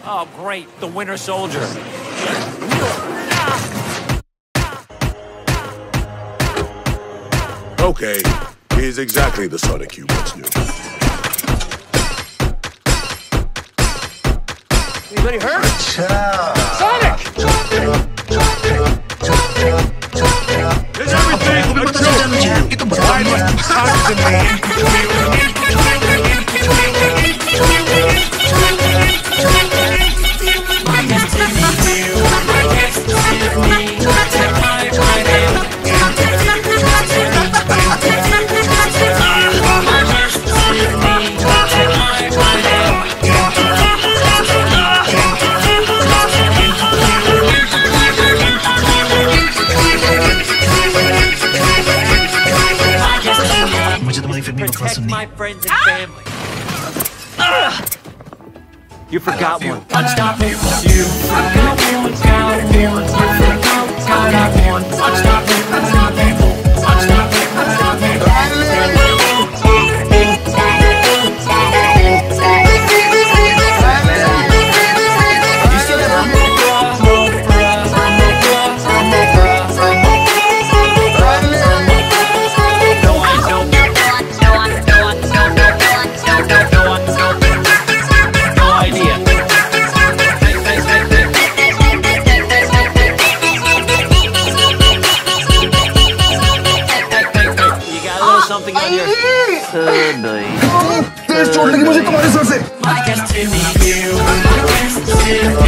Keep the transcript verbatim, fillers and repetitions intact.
Oh, great. The Winter Soldier. Okay, he's exactly the Sonic you once knew. Anybody hurt? Sonic! Is everything a joke to you? Why must you constantly Protect my friends and family. You forgot one. Unstoppable. You forgot one. Unstoppable. You forgot one. Unstoppable. Unstoppable. Unstoppable. You still have something on your... तेज चोट लगी मुझे तुम्हारे sir से।